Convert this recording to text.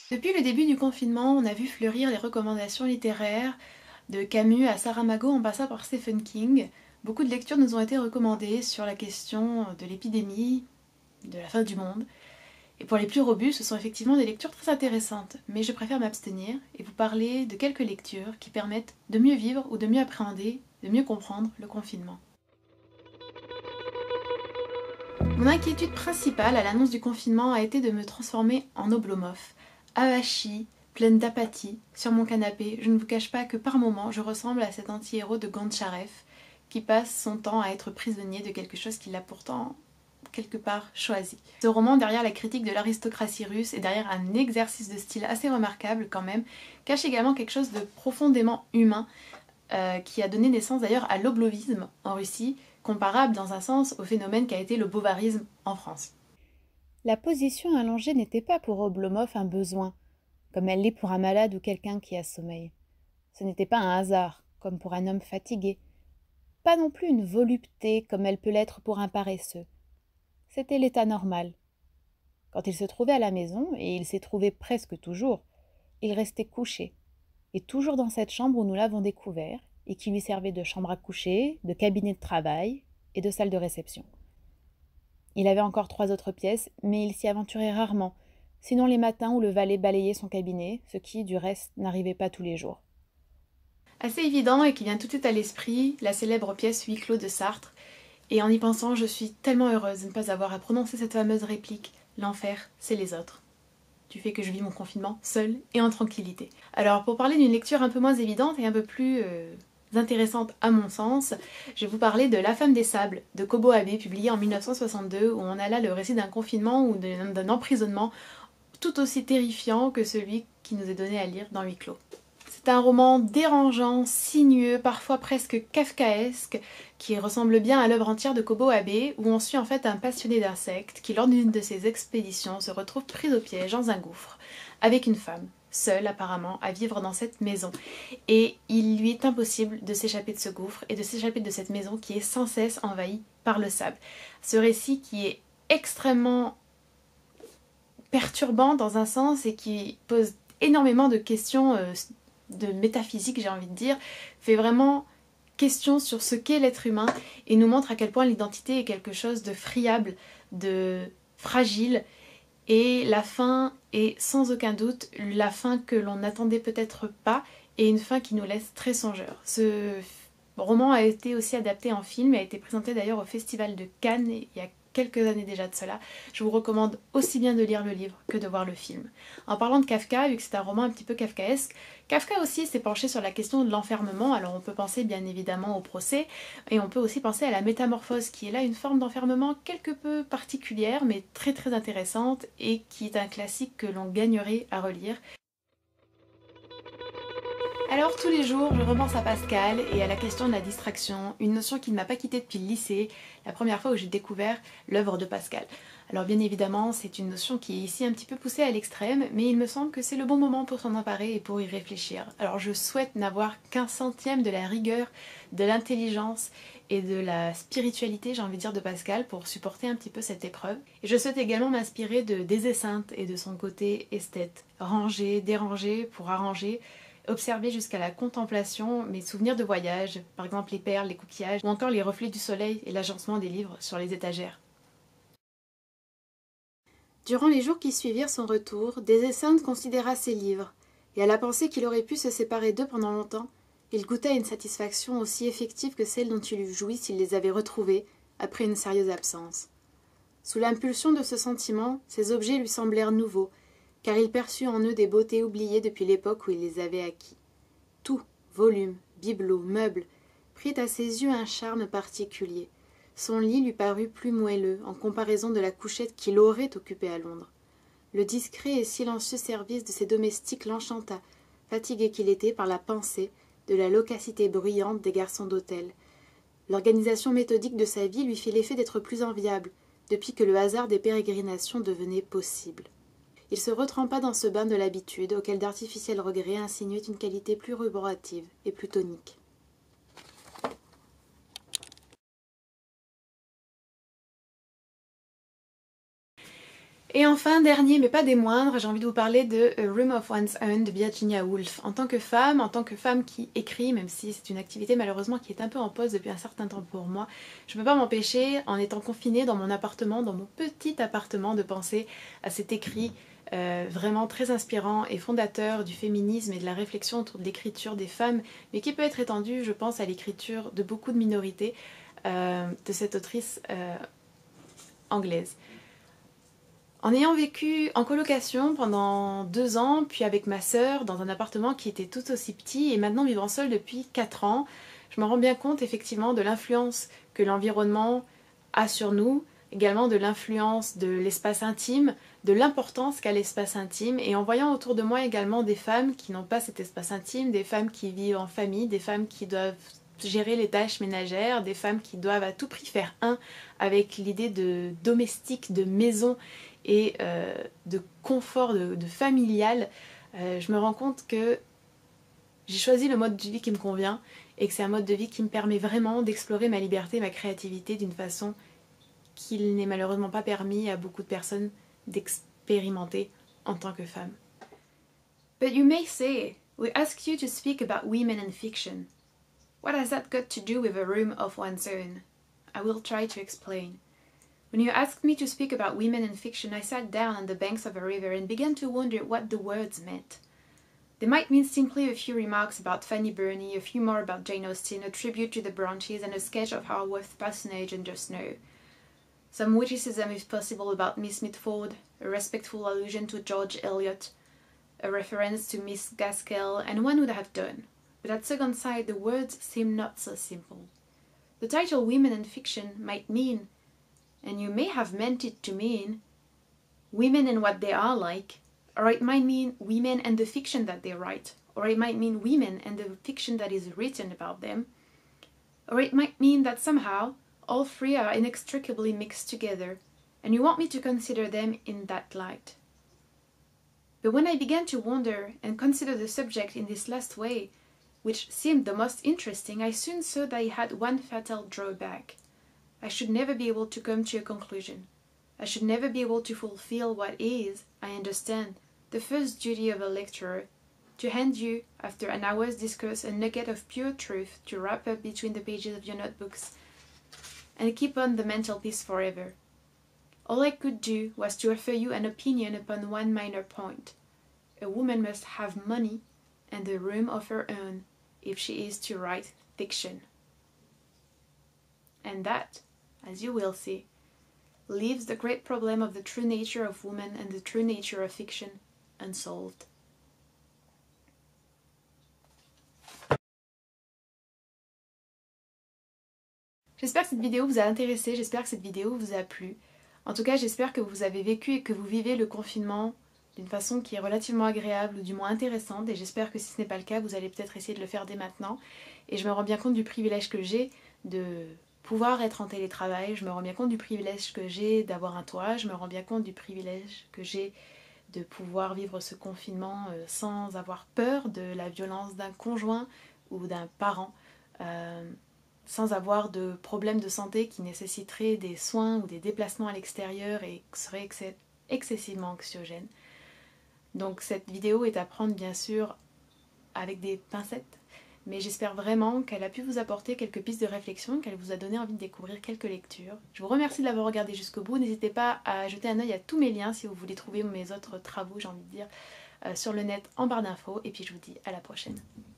Depuis le début du confinement, on a vu fleurir les recommandations littéraires, de Camus à Saramago en passant par Stephen King. Beaucoup de lectures nous ont été recommandées sur la question de l'épidémie, de la fin du monde. Et pour les plus robustes, ce sont effectivement des lectures très intéressantes, mais je préfère m'abstenir et vous parler de quelques lectures qui permettent de mieux vivre ou de mieux appréhender, de mieux comprendre le confinement. Mon inquiétude principale à l'annonce du confinement a été de me transformer en Oblomov, avachie, pleine d'apathie, sur mon canapé. Je ne vous cache pas que par moments, je ressemble à cet anti-héros de Gontcharev qui passe son temps à être prisonnier de quelque chose qu'il a pourtant quelque part choisi. Ce roman, derrière la critique de l'aristocratie russe et derrière un exercice de style assez remarquable quand même, cache également quelque chose de profondément humain qui a donné naissance d'ailleurs à l'oblovisme en Russie, comparable dans un sens au phénomène qu'a été le bovarisme en France. La position allongée n'était pas pour Oblomov un besoin, comme elle l'est pour un malade ou quelqu'un qui a sommeil. Ce n'était pas un hasard, comme pour un homme fatigué. Pas non plus une volupté, comme elle peut l'être pour un paresseux. C'était l'état normal. Quand il se trouvait à la maison, et il s'est trouvé presque toujours, il restait couché, et toujours dans cette chambre où nous l'avons découvert, et qui lui servait de chambre à coucher, de cabinet de travail et de salle de réception. Il avait encore 3 autres pièces, mais il s'y aventurait rarement, sinon les matins où le valet balayait son cabinet, ce qui, du reste, n'arrivait pas tous les jours. Assez évident et qui vient tout de suite à l'esprit, la célèbre pièce Huis clos de Sartre, et en y pensant, je suis tellement heureuse de ne pas avoir à prononcer cette fameuse réplique « L'enfer, c'est les autres ». Du fait que je vis mon confinement seule et en tranquillité. Alors pour parler d'une lecture un peu moins évidente et un peu plus intéressante à mon sens, je vais vous parler de La femme des sables de Kobo Abe, publié en 1962, où on a là le récit d'un confinement ou d'un emprisonnement tout aussi terrifiant que celui qui nous est donné à lire dans Huis clos. C'est un roman dérangeant, sinueux, parfois presque kafkaesque, qui ressemble bien à l'œuvre entière de Kobo Abe, où on suit en fait un passionné d'insectes qui, lors d'une de ses expéditions, se retrouve pris au piège dans un gouffre, avec une femme, seule apparemment, à vivre dans cette maison. Et il lui est impossible de s'échapper de ce gouffre et de s'échapper de cette maison qui est sans cesse envahie par le sable. Ce récit qui est extrêmement perturbant dans un sens et qui pose énormément de questions de métaphysique, j'ai envie de dire, fait vraiment question sur ce qu'est l'être humain et nous montre à quel point l'identité est quelque chose de friable, de fragile, et la fin est sans aucun doute la fin que l'on n'attendait peut-être pas et une fin qui nous laisse très songeurs. Ce roman a été aussi adapté en film et a été présenté d'ailleurs au Festival de Cannes il y a quelques années déjà de cela. Je vous recommande aussi bien de lire le livre que de voir le film. En parlant de Kafka, vu que c'est un roman un petit peu kafkaesque, Kafka aussi s'est penché sur la question de l'enfermement. Alors on peut penser bien évidemment au procès et on peut aussi penser à la métamorphose qui est là une forme d'enfermement quelque peu particulière mais très très intéressante et qui est un classique que l'on gagnerait à relire. Alors tous les jours, je repense à Pascal et à la question de la distraction, une notion qui ne m'a pas quittée depuis le lycée, la première fois où j'ai découvert l'œuvre de Pascal. Alors bien évidemment, c'est une notion qui est ici un petit peu poussée à l'extrême, mais il me semble que c'est le bon moment pour s'en emparer et pour y réfléchir. Alors je souhaite n'avoir qu'un centième de la rigueur, de l'intelligence et de la spiritualité, j'ai envie de dire, de Pascal pour supporter un petit peu cette épreuve. Et je souhaite également m'inspirer de Des Esseintes et de son côté esthète, ranger, déranger pour arranger, observer jusqu'à la contemplation mes souvenirs de voyage, par exemple les perles, les coquillages, ou encore les reflets du soleil et l'agencement des livres sur les étagères. Durant les jours qui suivirent son retour, Des Esseintes considéra ses livres, et à la pensée qu'il aurait pu se séparer d'eux pendant longtemps, il goûta une satisfaction aussi effective que celle dont il eût joui s'il les avait retrouvés après une sérieuse absence. Sous l'impulsion de ce sentiment, ces objets lui semblèrent nouveaux, car il perçut en eux des beautés oubliées depuis l'époque où il les avait acquis. Tout, volumes, bibelots, meubles, prit à ses yeux un charme particulier. Son lit lui parut plus moelleux en comparaison de la couchette qu'il aurait occupée à Londres. Le discret et silencieux service de ses domestiques l'enchanta, fatigué qu'il était par la pensée de la loquacité bruyante des garçons d'hôtel. L'organisation méthodique de sa vie lui fit l'effet d'être plus enviable, depuis que le hasard des pérégrinations devenait possible. Il se retrempa dans ce bain de l'habitude, auquel d'artificiels regrets insinuaient une qualité plus ruborative et plus tonique. Et enfin, dernier mais pas des moindres, j'ai envie de vous parler de A Room of One's Own de Virginia Woolf. En tant que femme qui écrit, même si c'est une activité malheureusement qui est un peu en pause depuis un certain temps pour moi, je ne peux pas m'empêcher, en étant confinée dans mon appartement, dans mon petit appartement, de penser à cet écrit vraiment très inspirant et fondateur du féminisme et de la réflexion autour de l'écriture des femmes, mais qui peut être étendu, je pense, à l'écriture de beaucoup de minorités, de cette autrice anglaise. En ayant vécu en colocation pendant 2 ans, puis avec ma sœur dans un appartement qui était tout aussi petit et maintenant vivant seule depuis 4 ans, je me rends bien compte effectivement de l'influence que l'environnement a sur nous, également de l'influence de l'espace intime, de l'importance qu'a l'espace intime, et en voyant autour de moi également des femmes qui n'ont pas cet espace intime, des femmes qui vivent en famille, des femmes qui doivent gérer les tâches ménagères, des femmes qui doivent à tout prix faire un avec l'idée de domestique, de maison et de confort, de familial, je me rends compte que j'ai choisi le mode de vie qui me convient et que c'est un mode de vie qui me permet vraiment d'explorer ma liberté, ma créativité d'une façon qu'il n'est malheureusement pas permis à beaucoup de personnes d'expérimenter en tant que femme. But you may say, we ask you to speak about women in fiction. What has that got to do with a room of one's own? I will try to explain. When you asked me to speak about women in fiction, I sat down on the banks of a river and began to wonder what the words meant. They might mean simply a few remarks about Fanny Burney, a few more about Jane Austen, a tribute to the Brontes, and a sketch of Haworth's personage under snow. Some witticism, if possible, about Miss Mitford, a respectful allusion to George Eliot, a reference to Miss Gaskell, and one would have done. But at second sight, the words seem not so simple. The title Women in Fiction might mean, and you may have meant it to mean, women and what they are like, or it might mean women and the fiction that they write, or it might mean women and the fiction that is written about them, or it might mean that somehow all three are inextricably mixed together, and you want me to consider them in that light. But when I began to wonder and consider the subject in this last way, which seemed the most interesting, I soon saw that it had one fatal drawback. I should never be able to come to a conclusion. I should never be able to fulfill what is, I understand, the first duty of a lecturer, to hand you, after an hour's discourse, a nugget of pure truth to wrap up between the pages of your notebooks and keep on the mantelpiece forever. All I could do was to offer you an opinion upon one minor point. A woman must have money and a room of her own if she is to write fiction. And that, as you will see, leaves the great problem of the true nature of woman and the true nature of fiction unsolved. J'espère que cette vidéo vous a intéressé, j'espère que cette vidéo vous a plu. En tout cas, j'espère que vous avez vécu et que vous vivez le confinement d'une façon qui est relativement agréable ou du moins intéressante, et j'espère que si ce n'est pas le cas, vous allez peut-être essayer de le faire dès maintenant. Et je me rends bien compte du privilège que j'ai de pouvoir être en télétravail, je me rends bien compte du privilège que j'ai d'avoir un toit, je me rends bien compte du privilège que j'ai de pouvoir vivre ce confinement sans avoir peur de la violence d'un conjoint ou d'un parent, sans avoir de problèmes de santé qui nécessiteraient des soins ou des déplacements à l'extérieur et seraient excessivement anxiogènes. Donc cette vidéo est à prendre bien sûr avec des pincettes, mais j'espère vraiment qu'elle a pu vous apporter quelques pistes de réflexion, qu'elle vous a donné envie de découvrir quelques lectures. Je vous remercie de l'avoir regardé jusqu'au bout, n'hésitez pas à jeter un œil à tous mes liens si vous voulez trouver mes autres travaux, j'ai envie de dire, sur le net en barre d'infos, et puis je vous dis à la prochaine.